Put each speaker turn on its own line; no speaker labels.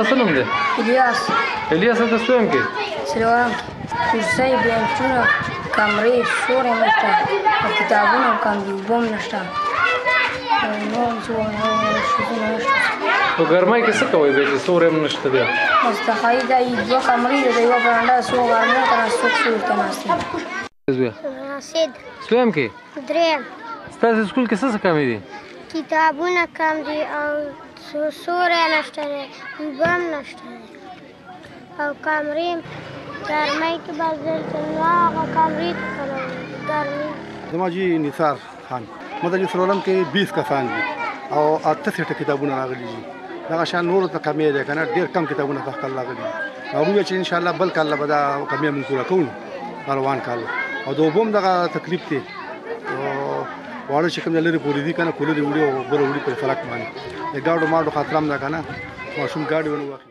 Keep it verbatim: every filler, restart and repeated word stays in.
څه نوم دی؟
الیاس.
الیاس ته څویم کې؟
څلورم کې. کرسۍ، بینچونه، کمرې، سوری نشته او کتابونه هم کم دي، اوبه هم نشته. نور هم څه ووایم، شیزونه نشته.
په ګرمۍ کې څه کوئ بیا چې سوری هم نشته بیا؟
بس تخایي دا دوه کمرې دي، د یوه برنډه څو غرمو ته ناست، څوک څه ورته ناست دي.
راشد.
څویم کې؟
دریم.
ستاسې سکول کې څه څه کمې دي؟
کتابونه کم دي او سوری نشته دی، اوبه هم نشته دی او کمرې ګرمۍ کې به دلته نو هغه کمرې ته کله ګرمي.
زما جی نثار خان، ما د څلورم کې بیس کسان دي او اته سیټه کتابونه راغلي دي. دغه شان نورو ته کمې دی که نه، ډېر کم کتابونه په خپل راغلي دي. هغوی ویل چې انشاءالله بل کال به دا کمې موږ پوره کوو روان کال. او د اوبو هم دغه تکلیف دی، واړه چې کوم لرې پورې دي که نه، کولرې وړي او بله وړي په فرق باندې د ګاډو ماډو خاطره هم ده که نه، ماشوم ګاډي ونه واخلي.